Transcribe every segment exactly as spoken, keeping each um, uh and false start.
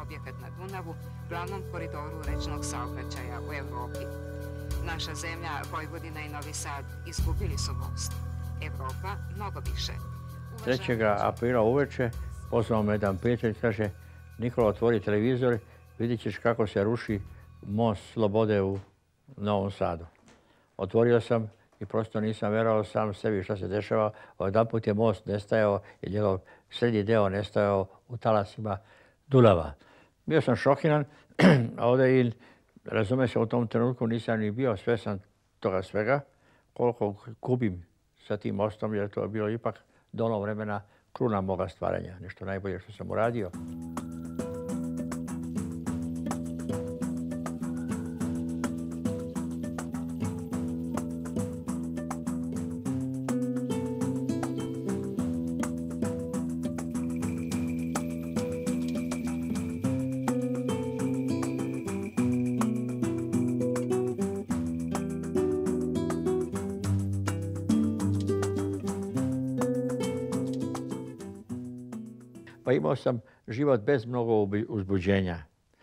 objekat na Dunavu, glavnom koridoru rečnog saobraćaja u Evropi. Naša zemlja, Vojvodina i Novi Sad izgubili su most. Evropa mnogo više. trećeg aprila uveče pozvao me jedan prijatelj, kaže: Nikola, otvori televizor, vidit ćeš kako se ruši most Slobode u Novom Sadu. Otvorio sam i prosto nisam verovao sam sebi što se dešava. Odjedanput je most nestajao i njegov srednji deo nestajao u talasima Dunava. Bio sam šokiran, a ovdje i razume se, u tom trenutku nisam ni bio svjestan toga svega, koliko gubim sa tim mostom, jer to je bilo ipak do onog vremena kruna moga stvaranja, nešto najbolje što sam uradio. Pa imao sam život bez mnogo uzbuđenja.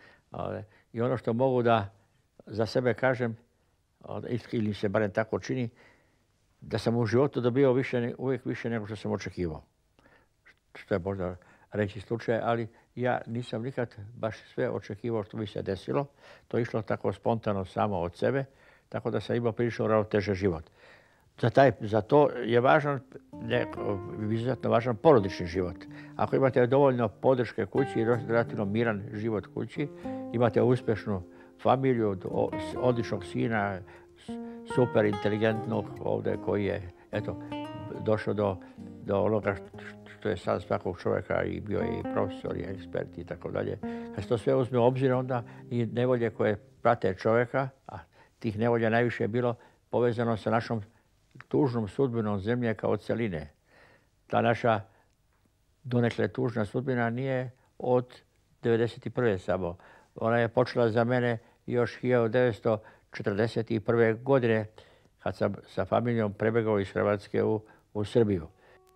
I ono što mogu da za sebe kažem, ili se barem tako čini, da sam u životu dobio više, uvijek više nego što sam očekivao. Što je možda reći slučaj, ali ja nisam nikad baš sve očekivao što bi se desilo. To je išlo tako spontano samo od sebe, tako da sam imao prilično ravnotežan život. Za, taj, za to je važan, ne, izuzetno važan porodični život. Ako imate dovoljno podrške kući i relativno miran život kući, imate uspješnu familiju, odličnog sina, super inteligentnog ovdje koji je eto, došao do, do onoga što je sad svakog čovjeka i bio je i profesor i ekspert i tako dalje. Kad se to sve uzme u obzir, onda i nevolje koje prate čovjeka, a tih nevolja najviše je bilo povezano sa našom tužnom sudbinom zemlje kao cjeline. Ta naša donekle tužna sudbina nije od devedeset prve samo. Ona je počela za mene još hiljadu devetsto četrdeset prve godine kad sam sa familijom prebegao iz Hrvatske u, u Srbiju.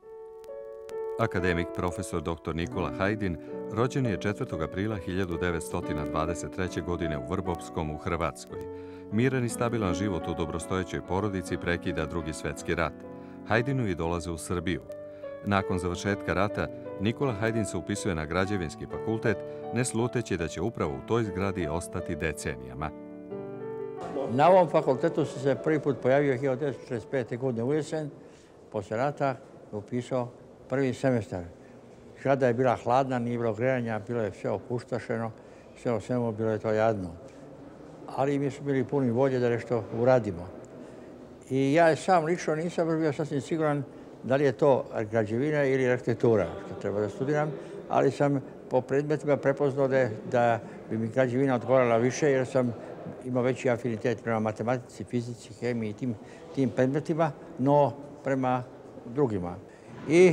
Akademik profesor doktor Nikola Hajdin rođen je četvrtog aprila hiljadu devetsto dvadeset treće. godine u Vrbovskom u Hrvatskoj. Miran i stabilan život u dobrostojećoj porodici prekida Drugi svjetski rat. Hajdinu i dolaze u Srbiju. Nakon završetka rata, Nikola Hajdin se upisuje na Građevinski fakultet, ne sluteći da će upravo u toj zgradi ostati decenijama. Na ovom fakultetu sam se prvi put pojavio hiljadu devetsto četrdeset pete. godine u jesen, posle rata upisao prvi semestar. Zgrada je bila hladna, nije bilo grejanja, bilo je sve opustašeno, sve o svemu bilo je to jadno. Ali mi smo bili puni volje da nešto uradimo. I ja sam lično nisam bio sasvim siguran da li je to građevina ili arhitektura što treba da studiram, ali sam po predmetima prepoznao da, da bi mi građevina odgovarala više jer sam imao veći afinitet prema matematici, fizici, hemiji i tim, tim predmetima, no prema drugima. I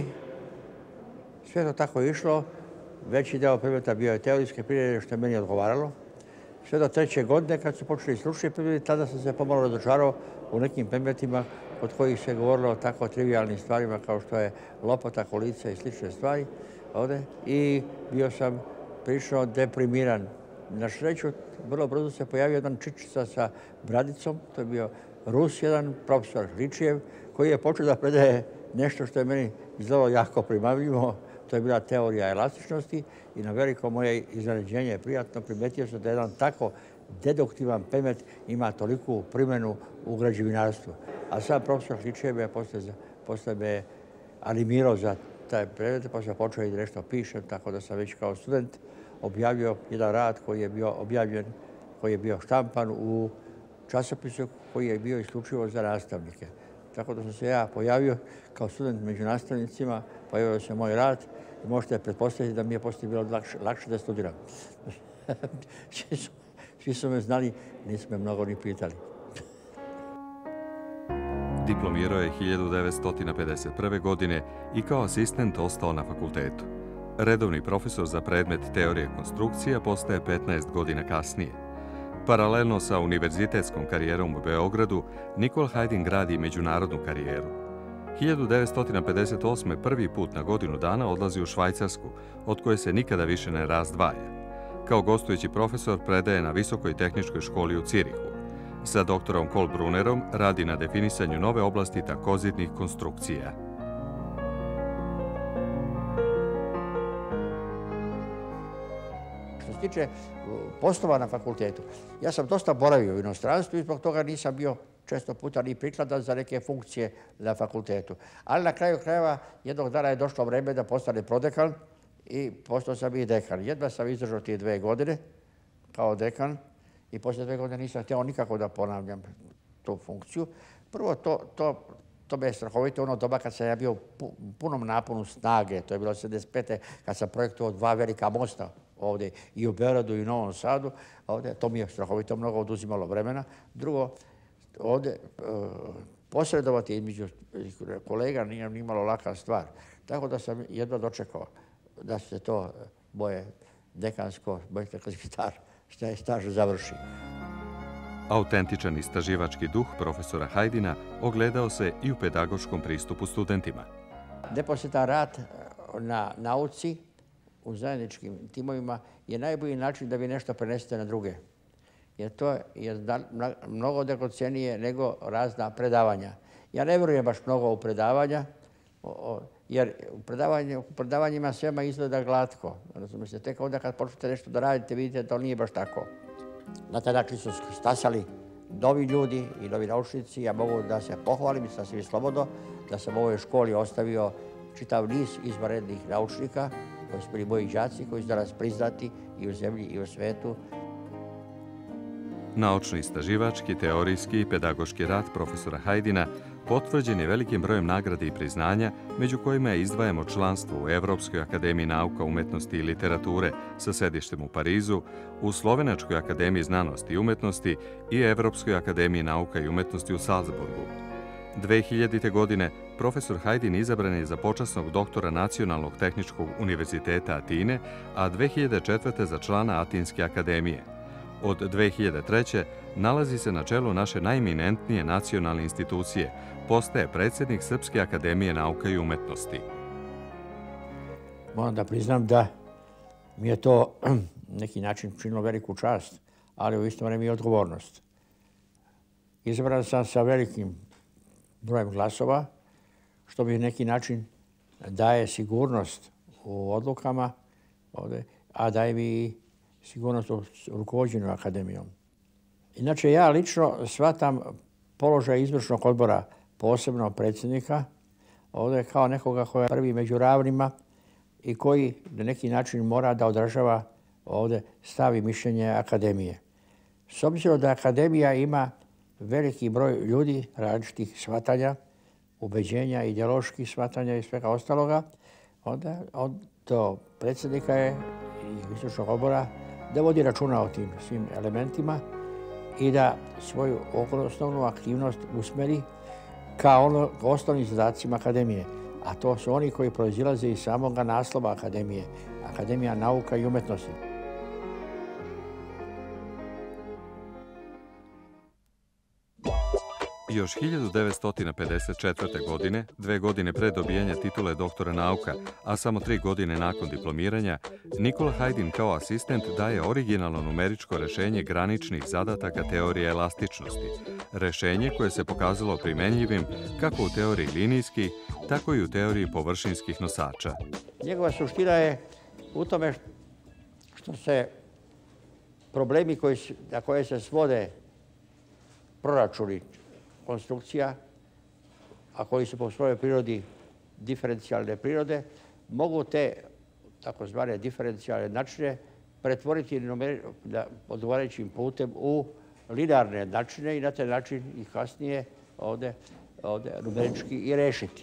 sve to tako išlo. Veći deo predmeta bio je teorijske prirode što je meni odgovaralo. Sve do treće godine, kad su počeli stručni predmeti, tada sam se pomalo razočarao u nekim predmetima kod kojih se govorilo o tako trivijalnim stvarima kao što je lopata, kolica i slične stvari ovdje. I bio sam prilično deprimiran. Na sreću, vrlo brzo se pojavio jedan čičica sa bradicom. To je bio Rus, jedan profesor Ličijev, koji je počeo da predaje nešto što je meni izgledalo jako primamljivo. To je bila teorija elastičnosti i na veliko moje iznenađenje prijatno primetio sam da jedan tako deduktivan predmet ima toliku primjenu u građevinarstvu. A sam profesor Ličijev je posle, posle me animirao za taj predmet, pa sam počeo i da nešto pišem, tako da sam već kao student objavio jedan rad koji je bio objavljen, koji je bio štampan u časopisu koji je bio isključivo za nastavnike. Tako da sam se ja pojavio kao student među nastavnicima, pojavio se moj rad i možete pretpostaviti da mi je poslije bilo lakše, lakše da studiram. svi, su, svi su me znali, nisu me mnogo ni pitali. Diplomirao je hiljadu devetsto pedeset prve. godine i kao asistent ostao na fakultetu. Redovni profesor za predmet teorije konstrukcija postaje petnaest godina kasnije. Paralelno sa univerzitetskom karijerom u Beogradu, Nikola Hajdin gradi međunarodnu karijeru. hiljadu devetsto pedeset osme. prvi put na godinu dana odlazi u Švajcarsku, od koje se nikada više ne razdvaja. Kao gostujući profesor predaje na Visokoj tehničkoj školi u Cirihu. Sa doktorom Kolbrunerom radi na definisanju nove oblasti takozidnih konstrukcija. Što se tiče poslova na fakultetu, ja sam dosta boravio u inostranstvu i zbog toga nisam bio često puta ni prikladan za neke funkcije na fakultetu. Ali na kraju krajeva jednog dana je došlo vreme da postane prodekan i postao sam i dekan. Jedva sam izdržao tije dve godine kao dekan i poslije dve godine nisam htio nikako da ponavljam tu funkciju. Prvo, to, to, to me je strahovito ono doba kad sam ja bio u punom naponu snage. To je bilo sedamdeset pete kad sam projektovao dva velika mosta ovdje i u Beogradu i u Novom Sadu. Ovdje, to mi je strahovito mnogo oduzimalo vremena. Drugo, ovdje posredovati između kolega nije nimalo laka stvar. Tako da sam jedva dočekao da se to moje dekansko, moj dekanski staž završi. Autentičan istraživački duh profesora Hajdina ogledao se i u pedagoškom pristupu studentima. Neposredan rad na nauci u zajedničkim timovima je najbolji način da vi nešto prenesete na druge. Jer to je mnogo dragocjenije nego razna predavanja. Ja ne vjerujem baš mnogo u predavanja, jer u predavanjima svema izgleda glatko. Razumijete, tek onda kad počnete nešto da radite, vidite da to nije baš tako. Na taj način su stasali novi ljudi i novi naučnici. Ja mogu da se pohvalim sasvim slobodno da sam u ovoj školi ostavio čitav niz izvanrednih naučnika koji su bili moji đaci, koji su danas priznati i u zemlji i u svetu. Naučno-istraživački, teorijski i pedagoški rad profesora Hajdina potvrđen je velikim brojem nagrada i priznanja, među kojima je izdvajamo članstvo u Evropskoj akademiji nauka, umetnosti i literature sa sedištem u Parizu, u Slovenačkoj akademiji znanosti i umetnosti i Evropskoj akademiji nauka i umetnosti u Salzburgu. dve hiljadite. godine profesor Hajdin izabran je za počasnog doktora Nacionalnog tehničkog univerziteta Atine, a dve hiljade četvrte. za člana Atinske akademije. Od dve hiljade treće. nalazi se na čelu naše najeminentnije nacionalne institucije, postaje predsjednik Srpske akademije nauka i umetnosti. Moram da priznam da mi je to neki način činilo veliku čast, ali u isto vreme i odgovornost. Izabran sam sa velikim brojem glasova, što mi neki način daje sigurnost u odlukama, a daje mi i sigurnost u rukovođenju akademijom. Inače, ja lično shvatam položaj izvršnog odbora, posebno predsjednika, ovdje kao nekoga koji je prvi među ravnima i koji na neki način mora da odražava ovdje stav i mišljenje akademije. S obzirom da akademija ima veliki broj ljudi različitih shvatanja, ubeđenja, ideoloških shvatanja i svega ostaloga, onda do predsjednika je i izvršnog odbora da vodi računa o tim svim elementima i da svoju osnovnu aktivnost usmeri ka ono, osnovnim zadacima akademije. A to su oni koji proizilaze iz samoga naslova akademije, Akademija nauka i umetnosti. Još hiljadu devetsto pedeset četvrte. godine, dve godine pre dobijanja titule doktora nauka, a samo tri godine nakon diplomiranja, Nikola Hajdin kao asistent daje originalno numeričko rešenje graničnih zadataka teorije elastičnosti. Rešenje koje se pokazalo primenljivim kako u teoriji linijskih, tako i u teoriji površinskih nosača. Njegova suština je u tome što se problemi koji, na koje se svode proračuni konstrukcija, a koji su po svojoj prirodi diferencijalne prirode, mogu te takozvane diferencijalne načine pretvoriti odgovarajućim putem u linearne načine i na taj način ih kasnije ovdje, ovdje numerički i rešiti.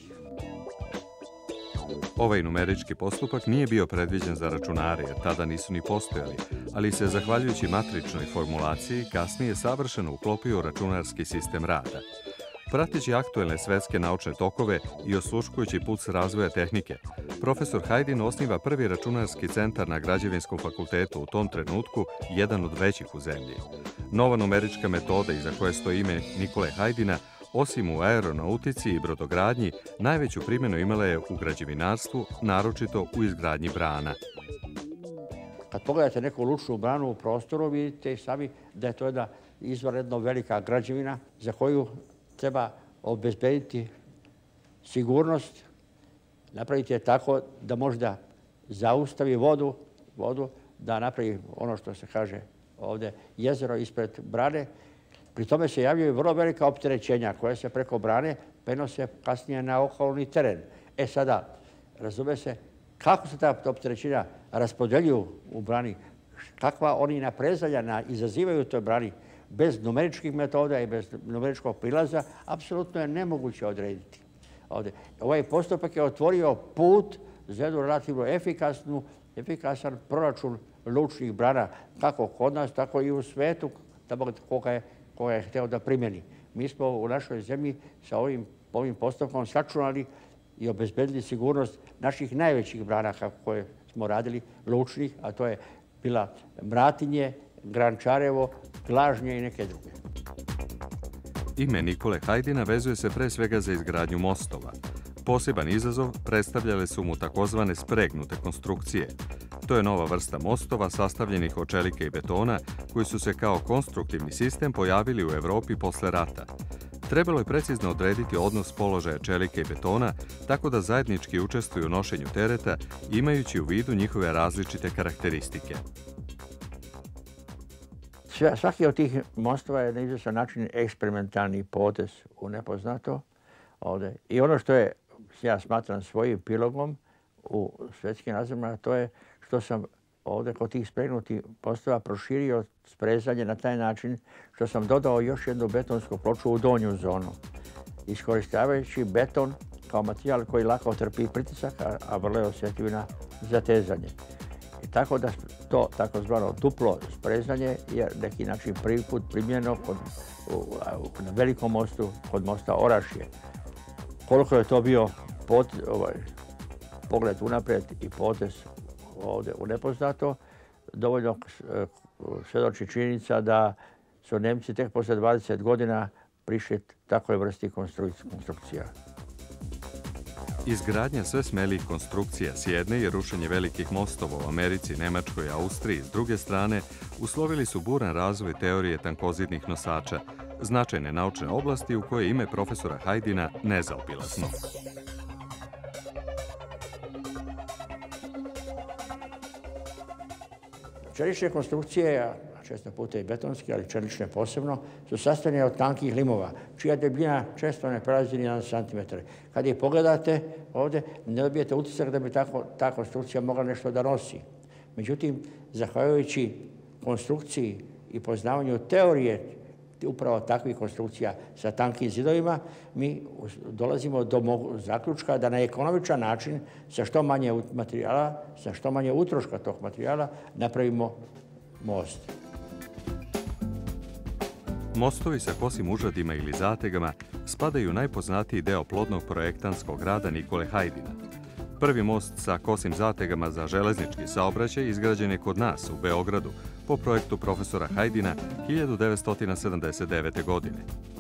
Ovaj numerički postupak nije bio predviđen za računare, jer tada nisu ni postojali, ali se, zahvaljujući matričnoj formulaciji, kasnije savršeno uklopio u računarski sistem rada. Prateći aktuelne svetske naučne tokove i osluškujući puls razvoja tehnike, profesor Hajdin osniva prvi računarski centar na Građevinskom fakultetu, u tom trenutku jedan od većih u zemlji. Nova numerička metoda iza koje stoji ime Nikole Hajdina, osim u aeronautici i brodogradnji, najveću primjenu imala je u građevinarstvu, naročito u izgradnji brana. kad pogledate neku lučnu branu u prostoru, vidite i sami da je to jedna izvanredno velika građevina za koju treba obezbediti sigurnost, napraviti je tako da možda zaustavi vodu, vodu, da napravi ono što se kaže ovdje jezero ispred brane. Pri tome se javljaju vrlo velika opterećenja koje se preko brane prenose kasnije na okolni teren. E sada, razume se, kako se ta opterećenja raspodeljuju u brani, kakva oni naprezanja izazivaju u toj brani, bez numeričkih metoda i bez numeričkog prilaza, apsolutno je nemoguće odrediti. Ovdje. Ovaj postupak je otvorio put za jednu relativno efikasnu, efikasan proračun lučnih brana, kako kod nas, tako i u svetu, koga je, koga je hteo da primjeni. Mi smo u našoj zemlji sa ovim, ovim postupkom sačunali i obezbedili sigurnost naših najvećih brana koje smo radili, lučnih, a to je bila Mratinje, Grančarevo, Glažnje i neke druge. Ime Nikole Hajdina vezuje se pre svega za izgradnju mostova. Poseban izazov predstavljale su mu takozvane spregnute konstrukcije. To je nova vrsta mostova sastavljenih od čelike i betona koji su se kao konstruktivni sistem pojavili u Evropi posle rata. Trebalo je precizno odrediti odnos položaja čelike i betona tako da zajednički učestvuju u nošenju tereta imajući u vidu njihove različite karakteristike. Svaki od tih mostova je na izvestan način eksperimentalni potez u nepoznato. Ovdje. I ono što je, ja smatram svojim pilogom u svetskim razmjerima, to je što sam ovdje kod tih spregnutih mostova proširio sprezanje na taj način što sam dodao još jednu betonsku ploču u donju zonu, iskoristavajući beton kao materijal koji lako trpi pritisak, a vrlo je osjetljiv na zatezanje. I tako da to takozvano duplo sprezanje je neki način prvi put primljeno kod, u, na velikom mostu, kod mosta Orašje. Koliko je to bio pot, ovaj, pogled unaprijed i potez ovdje u nepoznato, dovoljno svjedoči činjenica da su Nemci tek posle dvadeset godina prišli takvoj vrsti konstrukcija. Izgradnja sve smelijih konstrukcija s jedne i rušenje velikih mostova u Americi, Nemačkoj i Austriji s druge strane uslovili su buran razvoj teorije tankozidnih nosača, značajne naučne oblasti u koje ime profesora Hajdina nezaobilazno. Čelične konstrukcije, a često puta i betonske, ali čelične posebno, su sastavljene od tankih limova, čija debljina često ne prelazi ni jedan centimetar. Kad ih pogledate ovdje, ne dobijete utisak da bi tako, ta konstrukcija mogla nešto da nosi. Međutim, zahvaljujući konstrukciji i poznavanju teorije upravo takvih konstrukcija sa tankim zidovima, mi dolazimo do zaključka da na ekonomičan način sa što manje materijala, sa što manje utroška tog materijala napravimo most. Mostovi sa kosim užadima ili zategama spadaju u najpoznatiji deo plodnog projektantskog rada Nikole Hajdina. Prvi most sa kosim zategama za železnički saobraćaj izgrađen je kod nas u Beogradu po projektu profesora Hajdina hiljadu devetsto sedamdeset devete. godine.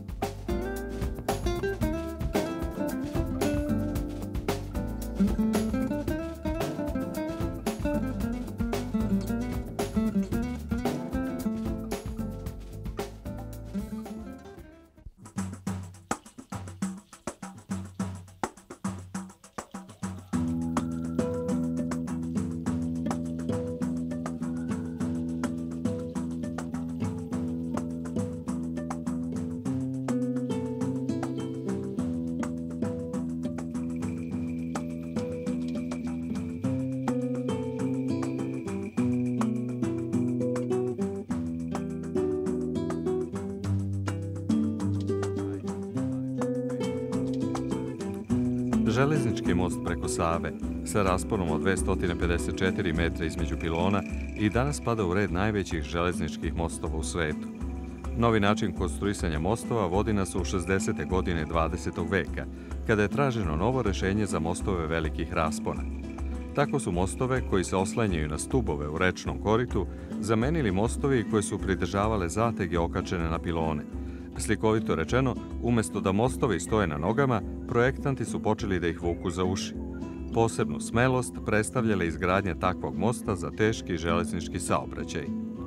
Železnički most preko Save sa rasponom od dvesta pedeset četiri metra između pilona i danas spada u red najvećih železničkih mostova u svetu. Novi način konstruisanja mostova vodi nas u šezdesete godine dvadesetog veka, kada je traženo novo rešenje za mostove velikih raspona. Tako su mostove koji se oslanjaju na stubove u rečnom koritu zamenili mostovi koji su pridržavale zatege okačene na pilone. Slikovito rečeno, umjesto da mostovi stoje na nogama, projektanti su počeli da ih vuku za uši. Posebnu smelost predstavljala izgradnja takvog mosta za teški železnički saobraćaj.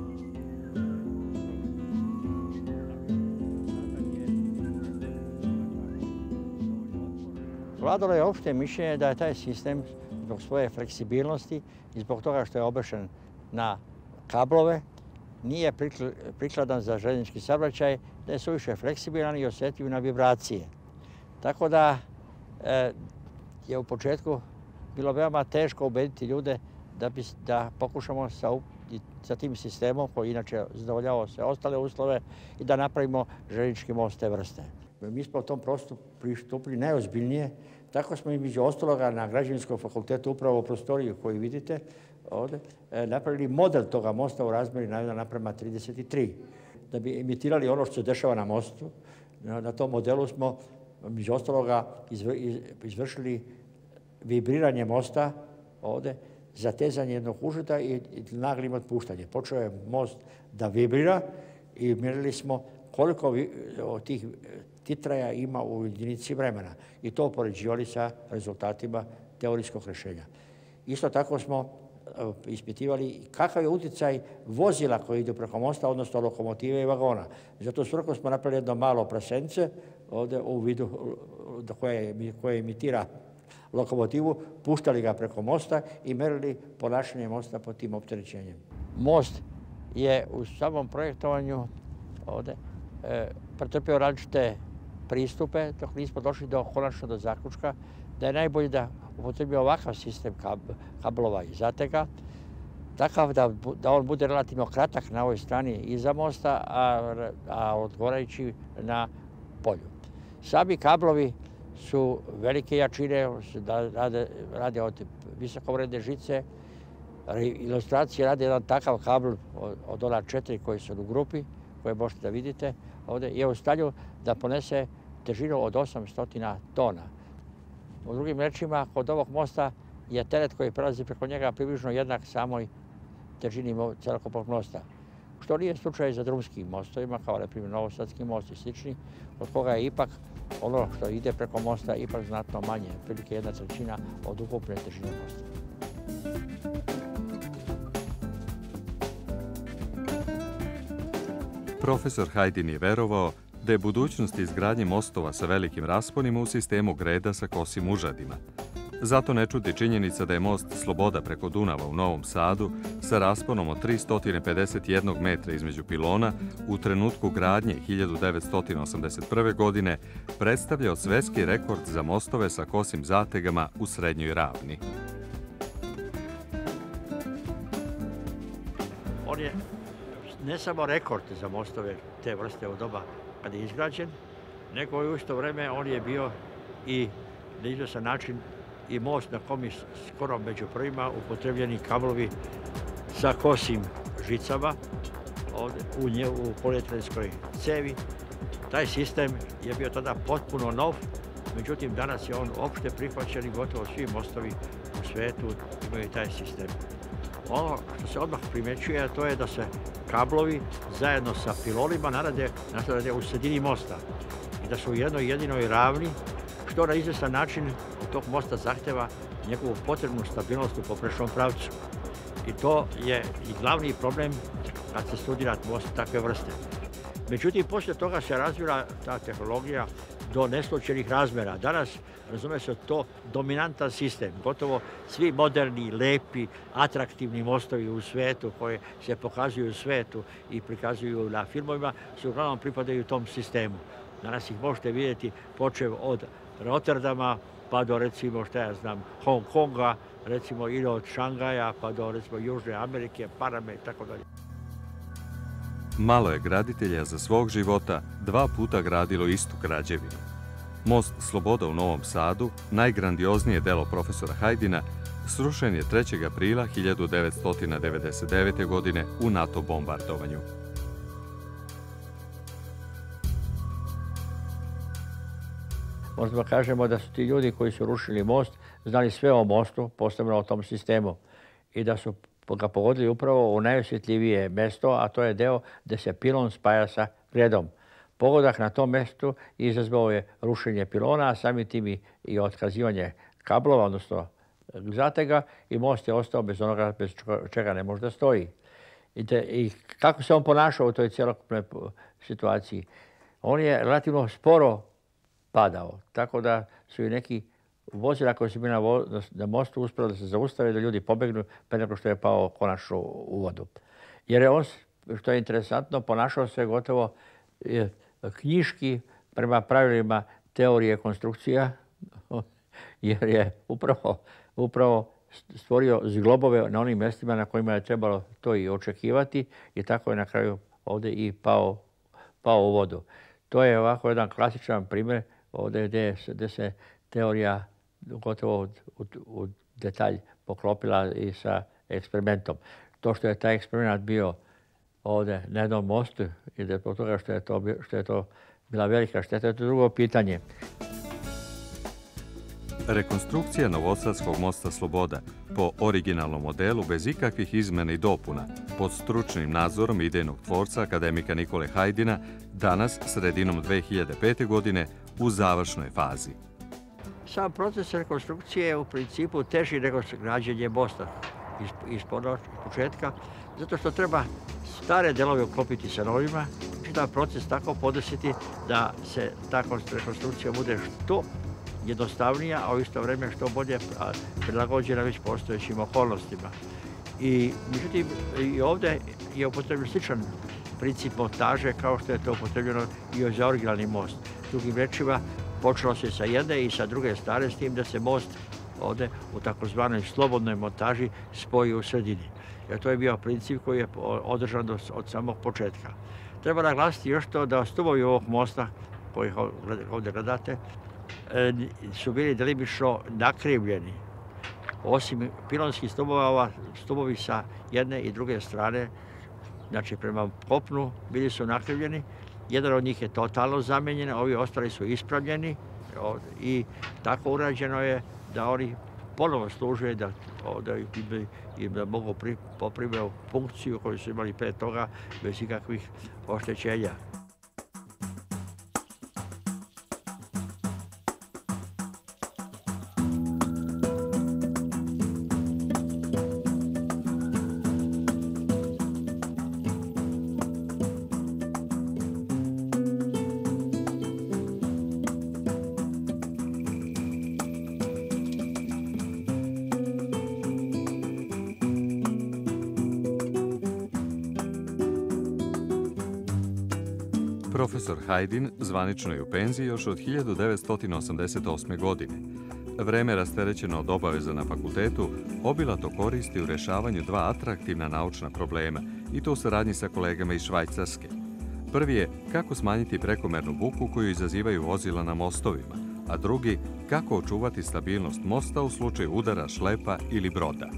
Vladalo je opšte mišljenje da je taj sistem zbog svoje fleksibilnosti i zbog toga što je obešen na kablove, nije prikladan za željeznički saobraćaj, da je suviše fleksibilan i osjetljiv na vibracije. Tako da e, je u početku bilo veoma teško ubediti ljude da, bi, da pokušamo sa, sa tim sistemom, koji inače zadovoljavao sve ostale uslove, i da napravimo željeznički most te vrste. Mi smo u tom prostoru pristupili najozbiljnije. Tako smo između ostaloga na Građevinskom fakultetu upravo u prostoriju koju vidite ovdje napravili model toga mosta u razmjeri na jedan naprema trideset tri. Da bi imitirali ono što se dešava na mostu, na tom modelu smo između ostaloga izvršili vibriranje mosta ovdje, zatezanje jednog užeta i naglim otpuštanje. Počeo je most da vibrira i mjerili smo koliko tih titraja ima u jedinici vremena i to upoređivali sa rezultatima teorijskog rješenja. Isto tako smo ispitivali kakav je utjecaj vozila koji idu preko mosta, odnosno lokomotive i vagona. Zato svrhu smo napravili jedno malo prasence ovdje u vidu koje, koje imitira lokomotivu, puštali ga preko mosta i merili ponašanje mosta pod tim opterećenjem. Most je u samom projektovanju ovdje e, pretrpio različite pristupe dok nismo došli do konačno do zaključka da je najbolje da upotrebi ovakav sistem kab, kablova i zatega, takav da, da on bude relativno kratak na ovoj strani iza mosta, a, a odgovarajući na polju. Sami kablovi su velike jačine, da rade, rade od visokovredne žice. Ilustracije rade jedan takav kabl od, od ona četiri koji su u grupi, koje možete da vidite ovdje, je u stanju da ponese težinu od osamsto tona. U drugim rečima, kod ovog mosta je teret koji prelazi preko njega približno jednak samoj težini celokupnog mosta. Što nije slučaj za drumskim mostovima, kao na primjer Novosadski most i slični, od koga je ipak ono što ide preko mosta ipak znatno manje, prilike jedna trećina od ukupne težine mosta. Profesor Hajdin je verovao da je budućnost izgradnje mostova sa velikim rasponima u sistemu greda sa kosim užadima. Zato ne čudi činjenica da je most Sloboda preko Dunava u Novom Sadu sa rasponom od tristo pedeset jedan metra između pilona u trenutku gradnje hiljadu devetsto osamdeset prve. godine predstavljao svetski rekord za mostove sa kosim zategama u srednjoj ravni. On je ne samo rekord za mostove te vrste u doba kad je izgrađen, nego u isto vreme on je bio i na izvestan način i most na kom je skoro među prvima upotrebljeni kablovi sa kosim žicama ovdje, u, nje, u polietrenskoj cevi. Taj sistem je bio tada potpuno nov, međutim danas je on opšte prihvaćen i gotovo svi mostovi u svetu imaju taj sistem. Ono što se odmah primećuje, to je da se kablovi zajedno sa pilonima narade, narade u sredini mosta i da su u jednoj jedinoj ravni, što na izvestan način od tog mosta zahteva njegovu potrebnu stabilnost u poprečnom pravcu. I to je i glavni problem kad se studira most takve vrste. Međutim, poslije toga se razvila ta tehnologija do neslučajnih razmjera. Danas, razume se, to dominantan sistem. Gotovo svi moderni, lepi, atraktivni mostovi u svetu koje se pokazuju u svetu i prikazuju na filmovima, su uglavnom pripadaju tom sistemu. Danas ih možete vidjeti počev od Rotterdama pa do, recimo, šta ja znam, Hong Konga, recimo, ili od Šangaja pa do, recimo, Južne Amerike, Paname i tako dalje. Malo je graditelja za svog života dva puta gradilo istu građevinu. Most Sloboda u Novom Sadu, najgrandioznije delo profesora Hajdina, srušen je trećeg aprila hiljadu devetsto devedeset devete. godine u NATO bombardovanju. Možemo kažemo da su ti ljudi koji su rušili most znali sve o mostu, posebno o tom sistemu, i da su ga pogodili upravo u najosjetljivije mesto, a to je deo gdje se pilon spaja sa gredom. Pogodak na tom mjestu izazvao je rušenje pilona, a samim tim i otkazivanje kablova, odnosno zatega i most je ostao bez onoga bez čega ne može da stoji. I, te, i kako se on ponašao u toj cjelokupnoj situaciji? On je relativno sporo padao, tako da su i neki vozila koji su bili na, vo, na mostu uspjeli da se zaustave, da ljudi pobegnu pre nego što je pao konačno u vodu. Jer je on, što je interesantno, ponašao se gotovo je, knjiški prema pravilima teorije konstrukcija, jer je upravo, upravo stvorio zglobove na onim mjestima na kojima je trebalo to i očekivati i tako je na kraju ovdje i pao, pao u vodu. To je ovako jedan klasičan primjer ovdje gdje, gdje se teorija gotovo u, u detalj poklopila i sa eksperimentom. To što je taj eksperiment bio ovdje na jednom mostu i da zbog toga što je to, što je to bila velika šteta, to je drugo pitanje. Rekonstrukcija Novosadskog mosta Sloboda po originalnom modelu bez ikakvih izmjena i dopuna pod stručnim nadzorom idejnog tvorca akademika Nikole Hajdina danas, sredinom dve hiljade pete. godine, u završnoj fazi. Sam proces rekonstrukcije je u principu teži nego građenje mosta iz, iz početka, zato što treba stare delove uklopiti sa novima i taj proces tako podesiti da se ta rekonstrukcija bude što jednostavnija, a u isto vrijeme što bolje prilagođena već postojećim okolnostima. I međutim, i ovdje je upotrebljen sličan princip montaže kao što je to upotrebljeno i za originalni most. Drugim rečima, počelo se sa jedne i sa druge strane s tim da se most ovdje u takozvanoj slobodnoj montaži spoji u sredini. Jer to je bio princip koji je održan od samog početka. Treba naglasiti još to da stubovi ovog mosta, koji ovdje gledate, su bili delimično nakrivljeni. Osim pilonskih stubova, ova stubovi sa jedne i druge strane, znači prema kopnu, bili su nakrivljeni. Jedan od njih je totalno zamenjen, ovi ostali su ispravljeni i tako urađeno je da oni ponovo služe da, da im da mogu poprime funkciju koju su imali pre toga bez ikakvih oštećenja. Profesor Hajdin zvanično je u penziji još od hiljadu devetsto osamdeset osme. godine. Vreme rasterećeno od obaveza na fakultetu obilato koristi u rješavanju dva atraktivna naučna problema i to u saradnji sa kolegama iz Švajcarske. Prvi je kako smanjiti prekomernu buku koju izazivaju vozila na mostovima, a drugi kako očuvati stabilnost mosta u slučaju udara šlepa ili broda.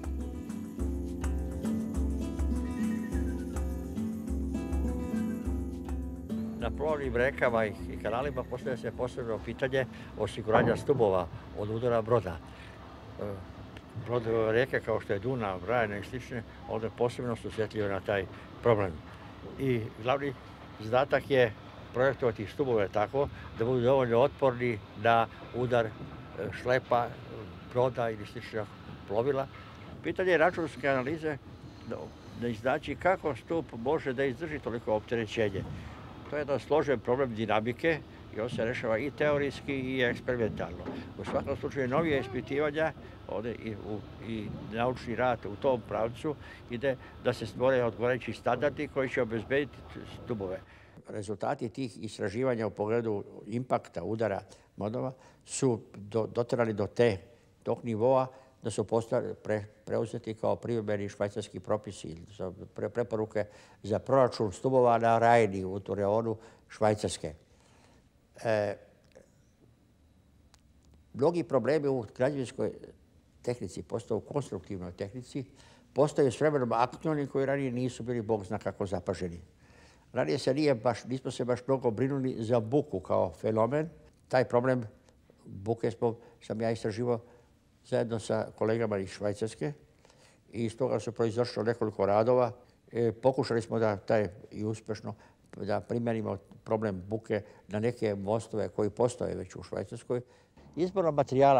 Na plovnim rekama i kanalima postavlja se posebno pitanje osiguranja stubova od udara broda. Brodove reke kao što je Dunav, Rajna i slične, ovdje posebno su osjetljive na taj problem. I glavni zadatak je projektovati stubove tako da budu dovoljno otporni na udar šlepa, broda ili sličnih plovila. Pitanje je računske analize da iznaći kako stup može da izdrži toliko opterećenje. To je jedan složen problem dinamike i on se rešava i teorijski i eksperimentalno. U svakom slučaju novije ispitivanja ovdje i, u, i naučni rad u tom pravcu ide da se stvore odgovarajući standardi koji će obezbediti stubove. Rezultati tih istraživanja u pogledu impakta, udara modova su do, doterali do te, tog nivoa da su postali pre, preuzeti kao privremeni švajcarski propisi, za pre, preporuke za proračun stubova na Rajni u reonu Švajcarske. E, mnogi problemi u građevinskoj tehnici, postaju u konstruktivnoj tehnici, postaju s vremenom aktualni koji ranije nisu bili bog zna kako zapaženi. Ranije se nije baš, nismo se baš mnogo brinuli za buku kao fenomen. Taj problem buke smo, sam ja istraživao zajedno sa kolegama iz Švajcarske i iz toga su proizašlo nekoliko radova. E, pokušali smo da taj i uspešno da primenimo problem buke na neke mostove koji postoje već u Švajcarskoj. Izborom materijala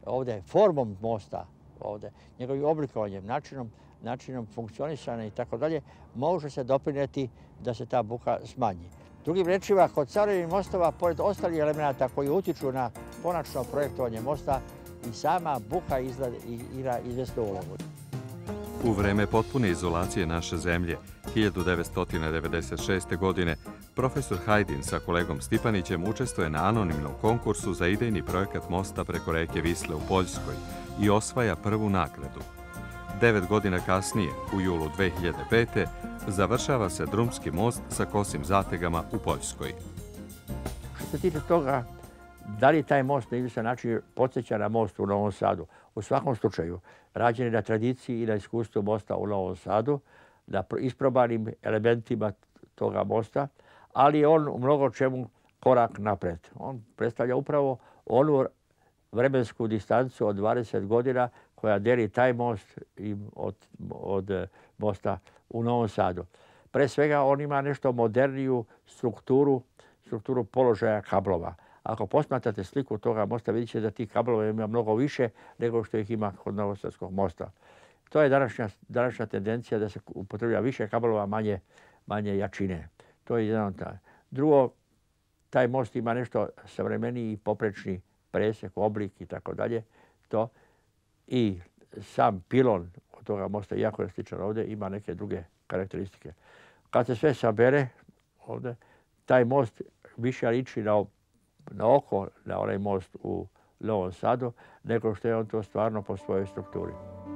ovdje formom mosta, ovdje, njegovim oblikovanjem, načinom, načinom funkcionisanja i tako dalje, može se doprinijeti da se ta buka smanji. Drugim rečima, kod savremenih mostova, pored ostalih elemenata koji utiču na konačno projektovanje mosta, i sama buka igra izvjesnu ulogu. U vreme potpune izolacije naše zemlje, hiljadu devetsto devedeset šeste. godine, profesor Hajdin sa kolegom Stipanićem učestvuje na anonimnom konkursu za idejni projekat mosta preko reke Visle u Poljskoj i osvaja prvu nagradu. Devet godina kasnije, u julu dve hiljade pete. završava se drumski most sa kosim zategama u Poljskoj. Što se tiče toga, da li taj most na izvjestan način podsjeća na most u Novom Sadu? U svakom slučaju, rađen je na tradiciji i na iskustvu mosta u Novom Sadu, na isprobanim elementima toga mosta, ali je on u mnogo čemu korak napred. On predstavlja upravo onu vremensku distancu od dvadeset godina koja deli taj most od, od mosta u Novom Sadu. Pre svega on ima nešto moderniju strukturu, strukturu položaja kablova. Ako posmatrate sliku toga mosta, vidjet ćete da tih kablova ima mnogo više nego što ih ima kod Novosadskog mosta. To je današnja, današnja tendencija da se upotreblja više kablova, manje, manje jačine. To je jedan od taj. Drugo, taj most ima nešto savremeniji poprečni presjek, oblik i tako dalje. To i sam pilon od toga mosta, iako je sličan ovdje, ima neke druge karakteristike. Kad se sve sabere ovdje, taj most više liči na, na oko na onaj most u Novom Sadu, nego što je on to stvarno po svojoj strukturi.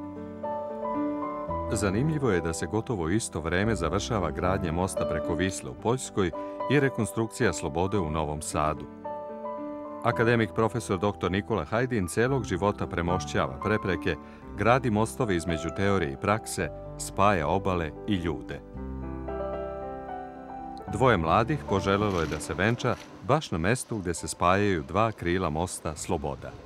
Zanimljivo je da se gotovo isto vreme završava gradnja mosta preko Visle u Poljskoj i rekonstrukcija Slobode u Novom Sadu. Akademik profesor doktor Nikola Hajdin celog života premošćava prepreke, gradi mostove između teorije i prakse, spaja obale i ljude. Dvoje mladih poželelo je da se venča baš na mestu gdje se spajaju dva krila mosta Sloboda.